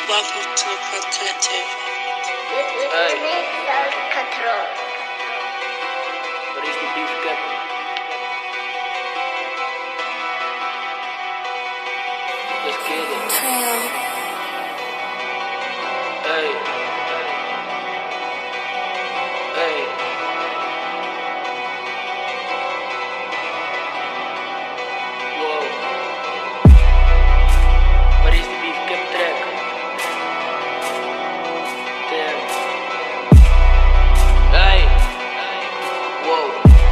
Welcome to the Pro Collective. Hey. Waar is die beef cap? Let's get it. Hey. Hey. Wow. Waar is die beef cap track? Damn. Hey. Wow.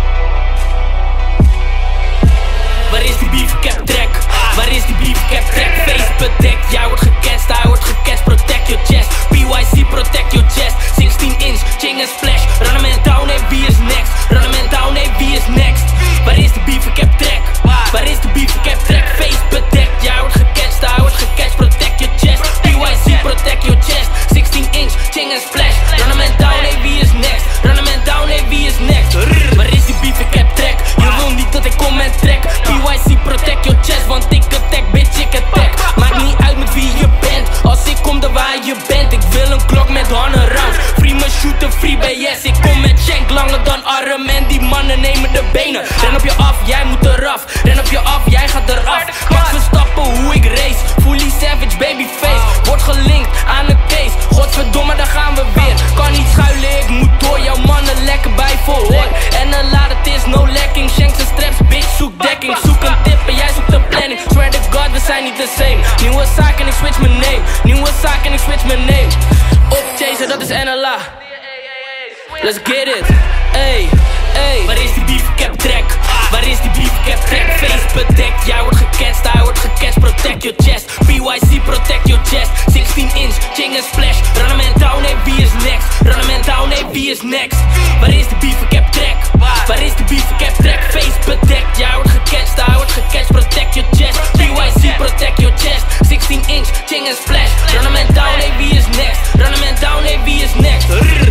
Waar is die beef cap track? Waar is die beef cap track? Face bedekt, jij wordt gecast, hij wordt gecast. Protect your chest, PYC protect your chest. 16 inch, ching en splash. Run hem en down, hey, wie is next? Run hem en down, hey, wie is next? Waar is die beef cap track? Waar is die beef cap track? Face bedekt, jij wordt gecast, hij wordt gecast. Protect your chest, PYC protect your chest. 16 inch, ching en splash. Run hem en down, hey, wie is next? Run hem en down, hey, wie is next? Waar is die beef cap track? Je wil niet dat ik kom en trek. PYC protect your chest, want ik attack, bitch, ik attack. Maakt niet uit met wie je bent, als ik kom dan waar je bent. Ik wil een klok met 100 rounds. Free me shooten, free BS. Ik kom met shank langer dan arm en die mannen nemen de benen. Ren op je af, jij moet eraf. Ren op je af, jij gaat eraf. Max Verstappen, hoe ik race. Fully savage, babyface. Wordt gelinkt aan een case. Godverdomme, daar gaan we weer. Kan niet schuilen, ik moet door. Jouw mannen lekker bij verhoor. En een laat, het is no lekking. Shanks en straps, bitch, zoek dekking. Zoek een tip en jij zoekt een planning. Swear to God, we zijn niet the same. Nieuwe zaak en ik switch mijn name. Nieuwe zaak en ik switch mijn name. Op chaser, dat is NLA. Let's get it. Ey, ey. Waar is die beef cap track? Waar is die beef cap track? Face bedekt, jij wordt gecast, hij wordt gecast. Protect your chest, PYC protect your chest. 16 inch, ching en splash. Run hem en down, hey, wie is next? Run hem en down, hey, wie is next? Waar is die beef cap track? Waar is die beef cap track? Face bedekt, jij wordt gecast, hij wordt gecast. Protect your chest, PYC protect your chest. 16 inch, ching en splash. Run hem en down, hey, wie is next? Run hem en down, hey, wie is next?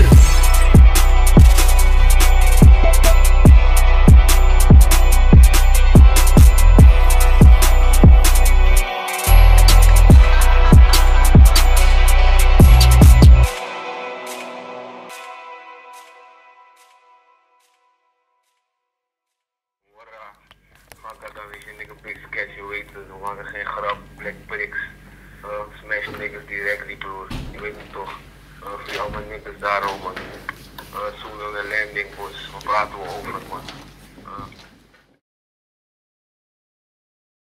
Dan weet je, nigga big sketch, je weet het, we maken geen grap, black bricks, smash niggas directly broer, je weet het toch, voor jou mijn niggas daarom man, zoen aan de landing boys, wat praten we over man.